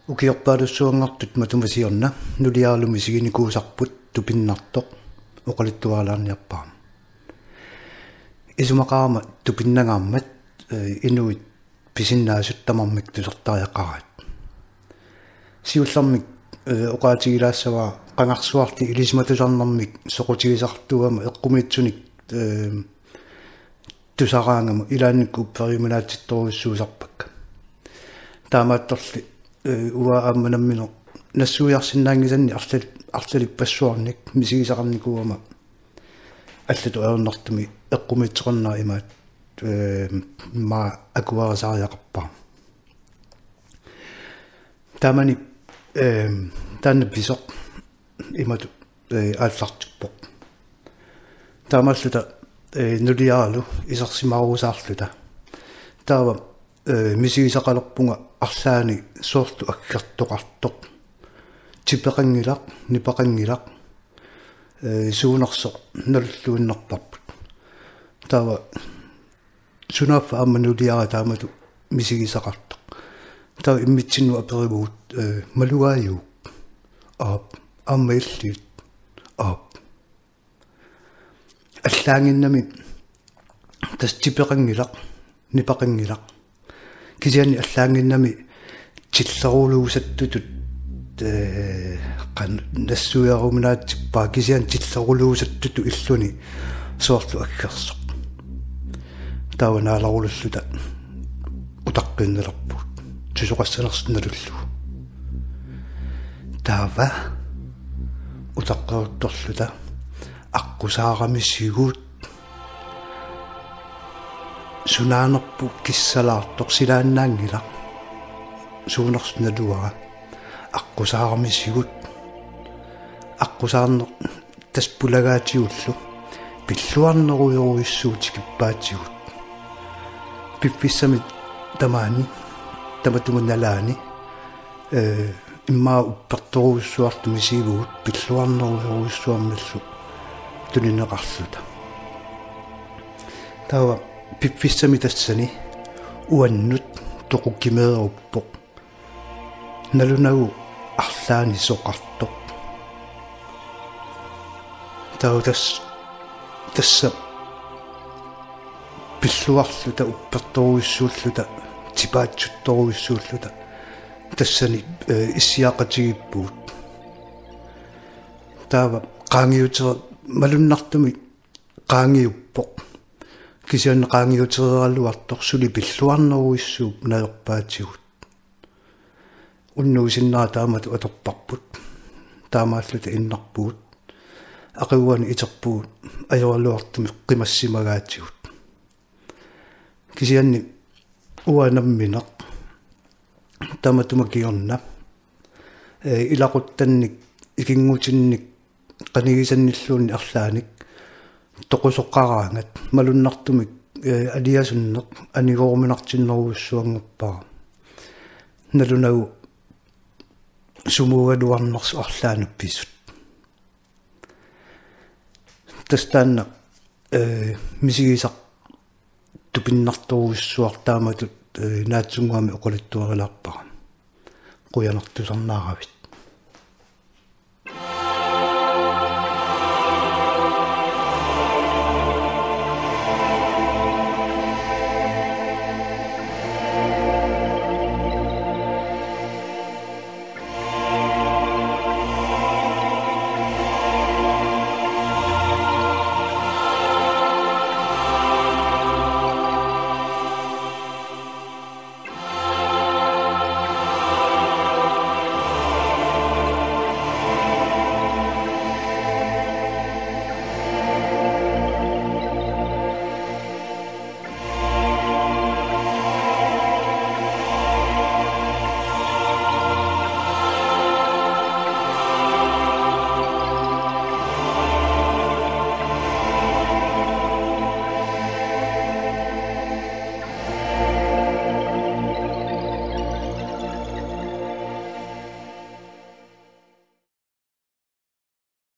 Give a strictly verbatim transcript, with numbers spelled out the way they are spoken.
Ukiorpaalussuangartut matumasiorna nuliaalumi siginikuusarput tupinnartoq oqalittuaalaarniarpaam isumaqaama tupinnagaammat inuit pisinnaasut tamarmik tusertariaqarat siullarmik oqaatigilaassawa qangarsuarti ilismatusarnarmik soqutigisartuama eqqumitsunik tusaraangama ilaannikku upperimunaatittoruissuusarpakka taamaattorli uwa ammanamino nassuujarsinnaangisanni arlali arlalipassuarnik misigisaqarnikuama allatu aernartumi eqqumitsoqarnaa imaat ma akuarasaariaqarpaa taamani taannapisoq imatu aallartuppoq taamaalluta nuliaalu isarsimaaruusaarluta taava misigisaqalerpunga arlaani soortu akkertoqartoq tipeqangilaq nipaqangilaq suunersoq nalulluinnerparput taava sunaaffa ammanuliara taamatu misigisaqartoq taava immitsinnu aperivuut maluaayuuq aap ammailliut aap аллаангиннами тас типеқангилақ нипақангилақ кисиани аллаангиннами тиллерулуусаттутут э қан нассуяруминаатсиппаа кисиан тиллерулуусаттуту иллуни соорту аккерсоқ таванааларуллута утаққиннелерпут тусоқассанерсиналуллу таава утаққерутторлута аққусаарамиссигуут сунааnerpu киссалаартоқ силааннаангилақ суунерсиналуара аққусаарамиссигут аққусаарнер таспулагаатиуллу пиллуарнеруйоруиссуутикиппаатигут пипписсами тамаани таматуманалаани э имма упперторуиссуартумисигуут пиллуарнеруйоруиссуармиллу тунинеқарлута тава пипписсами тассани уаннут тоқуккимееруппоқ налунагу арлаани соқартоқ тава тас тасса пиллуарлута упперторуиссууллута типаатсутторуиссууллута тассани иссиақатигиппуут тава qaangiutera малуннартуми qaangiuppoq кисиан qaangiutereralluartoq сули пиллуарнеруиссууп наерпаатигут уннуусиннаа таамату аторпарпут таамааллута иннарпуут ақиуани итерпуут ajorluartumi qimassimaгаатигут кисианни уанамминеқ тааматумакиорна э илақуттанник икингутинник qanigisannilluunni arlaanik toqusoqqaraangat malunnertumik aliasunneq anigooruminartinneruussuangappaa nalunagu sumuugaluarnersu arlaanuppisut tastaanna э мисигисақ тупиннарторуусsuartaamatut наатсунгуами оқалиттуарилаарпара қуянартусарнааравит